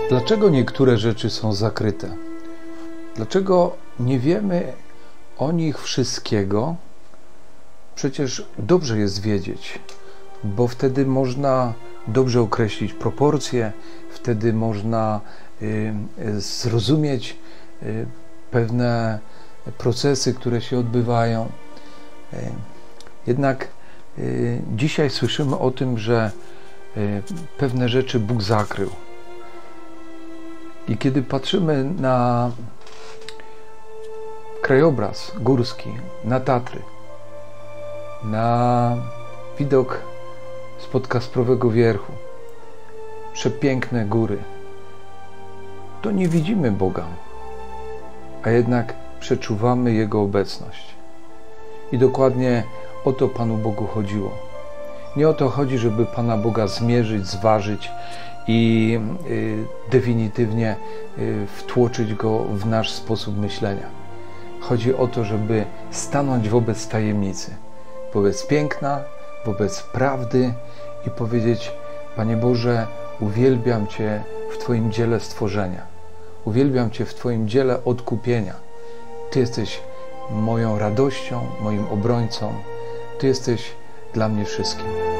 Dlaczego niektóre rzeczy są zakryte? Dlaczego nie wiemy o nich wszystkiego? Przecież dobrze jest wiedzieć, bo wtedy można dobrze określić proporcje, wtedy można zrozumieć pewne procesy, które się odbywają. Jednak dzisiaj słyszymy o tym, że pewne rzeczy Bóg zakrył. I kiedy patrzymy na krajobraz górski, na Tatry, na widok spod Kasprowego Wierchu, przepiękne góry, to nie widzimy Boga, a jednak przeczuwamy Jego obecność. I dokładnie o to Panu Bogu chodziło. Nie o to chodzi, żeby Pana Boga zmierzyć, zważyć i definitywnie wtłoczyć Go w nasz sposób myślenia. Chodzi o to, żeby stanąć wobec tajemnicy, wobec piękna, wobec prawdy i powiedzieć: Panie Boże, uwielbiam Cię w Twoim dziele stworzenia. Uwielbiam Cię w Twoim dziele odkupienia. Ty jesteś moją radością, moim obrońcą. Ty jesteś dla mnie wszystkim.